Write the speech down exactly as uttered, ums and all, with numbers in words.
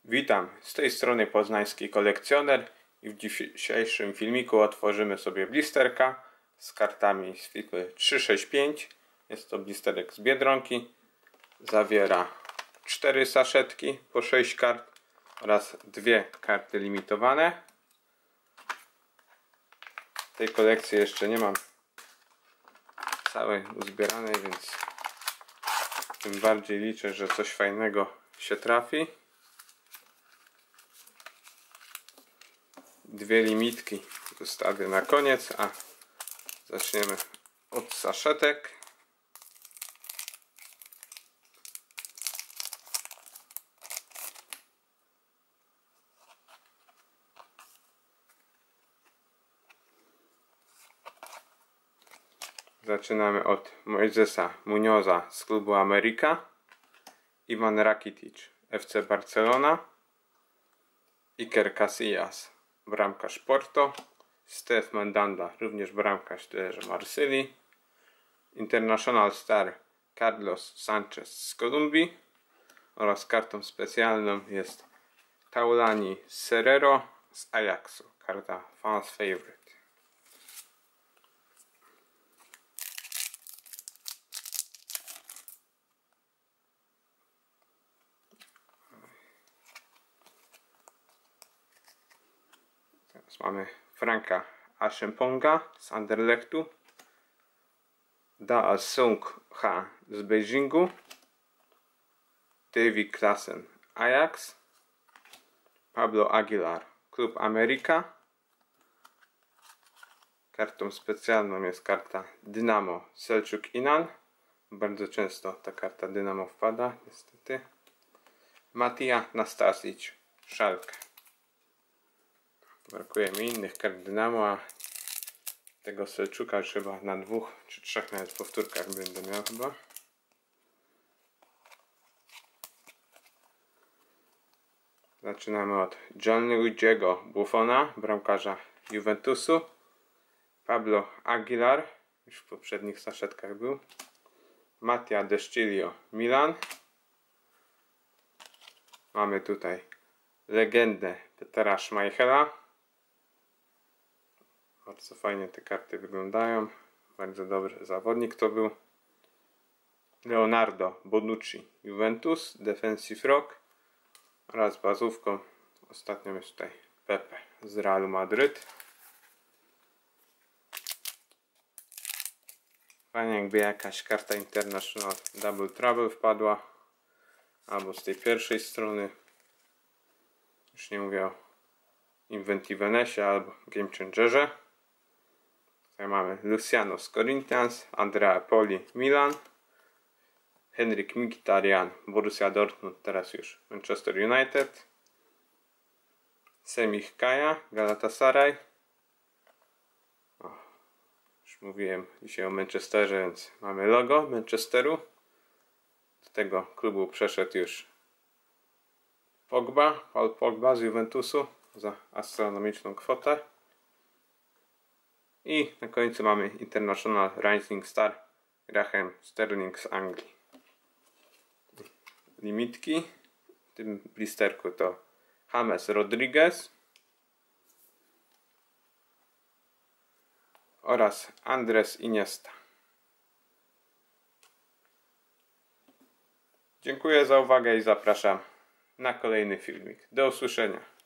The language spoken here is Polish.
Witam, z tej strony poznański kolekcjoner i w dzisiejszym filmiku otworzymy sobie blisterka z kartami z firmy trzy sześć pięć. Jest to blisterek z Biedronki. Zawiera cztery saszetki po sześć kart oraz dwie karty limitowane. W tej kolekcji jeszcze nie mam całej uzbieranej, więc tym bardziej liczę, że coś fajnego się trafi. Dwie limitki zostawię na koniec, a zaczniemy od saszetek. Zaczynamy od Moisesa Muñoza z klubu America, Ivan Rakitic F C Barcelona, Iker Casillas bramkarz Porto, Steve Mandanda również bramkarz tyleże Marsylii, International Star Carlos Sanchez z Kolumbii oraz kartą specjalną jest Taulani Serrero z Ajaxu, karta Fans Favorite. Teraz mamy Franka Aschamponga z Anderlechtu, Da Sung Ha z Beijingu, Davy Klaassen Ajax, Pablo Aguilar Klub America. Kartą specjalną jest karta Dynamo Selçuk Inan. Bardzo często ta karta Dynamo wpada, niestety. Matija Nastasic Schalke. Brakuje mi innych kart Dynamo, a tego Selczuka już chyba na dwóch czy trzech nawet powtórkach będę miał chyba. Zaczynamy od Gianluigiego Buffona, bramkarza Juventusu, Pablo Aguilar, już w poprzednich saszetkach był, Mattia De Sciglio Milan. Mamy tutaj legendę Petera Schmeichela. Bardzo fajnie te karty wyglądają. Bardzo dobry zawodnik to był. Leonardo Bonucci Juventus, Defensive Rock oraz bazówką ostatnią jest tutaj Pepe z Realu Madryt. Fajnie jakby jakaś karta International Double Trouble wpadła, albo z tej pierwszej strony, już nie mówię o Inventivenesie albo Game Changerze. Tutaj mamy Luciano z Corinthians, Andrea Poli Milan, Henrik Mkhitaryan Borussia Dortmund, teraz już Manchester United, Semih Kaya Galatasaray. O, już mówiłem dzisiaj o Manchesterze, więc mamy logo Manchesteru. Do tego klubu przeszedł już Pogba, Paul Pogba z Juventusu za astronomiczną kwotę. I na końcu mamy International Rising Star Raheem Sterling z Anglii. Limitki w tym blisterku to James Rodriguez oraz Andres Iniesta. Dziękuję za uwagę i zapraszam na kolejny filmik. Do usłyszenia.